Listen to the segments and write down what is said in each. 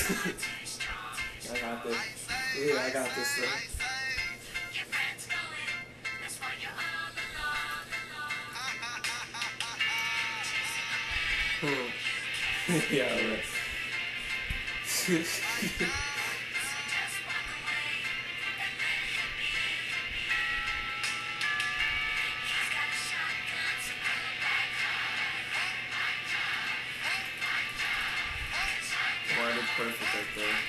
I got this. Yeah, I got this though. Yeah, right. Well, I did perfect right there.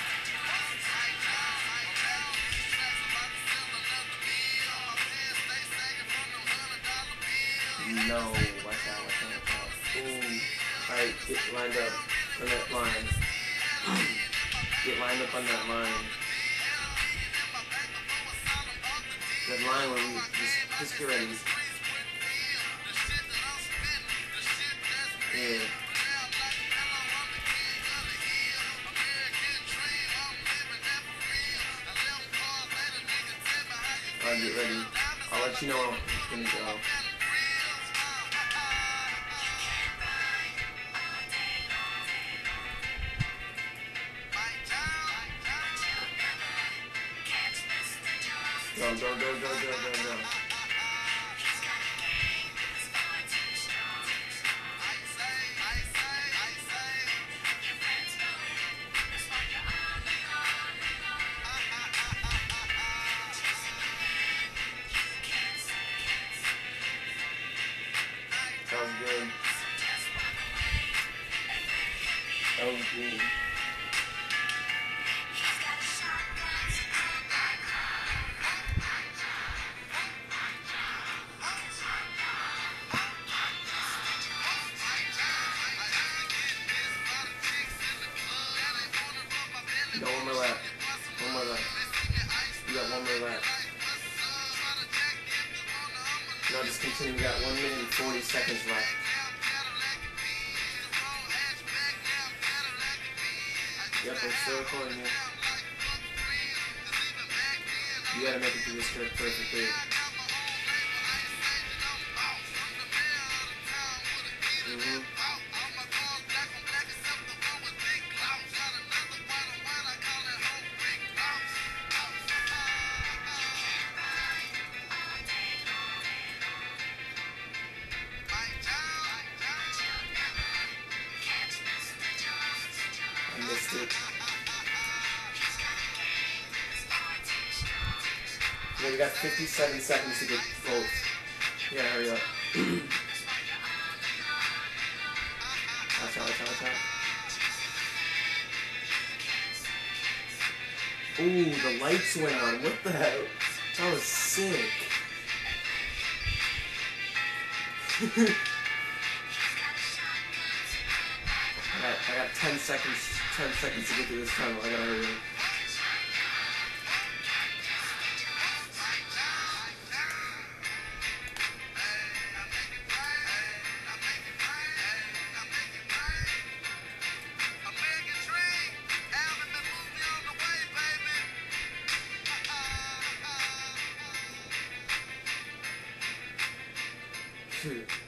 No, watch out. Ooh. Alright, get lined up on that line. Get lined up on that line. That line where we just get ready. Yeah. Alright, get ready. I'll let you know when it's gonna go. Go. That was good. That was good. You got one more lap. One more lap. You got one more lap. No, just continue. We got 1 minute and 40 seconds left. Yep, I'm still recording you. You gotta make it through this trick perfectly. I missed it. Yeah, we got 57 seconds to get both. You gotta hurry up. Watch out. Ooh, the lights went on. What the hell? That was sick. I got 10 seconds to get through this tunnel. I gotta hurry up. Shoot.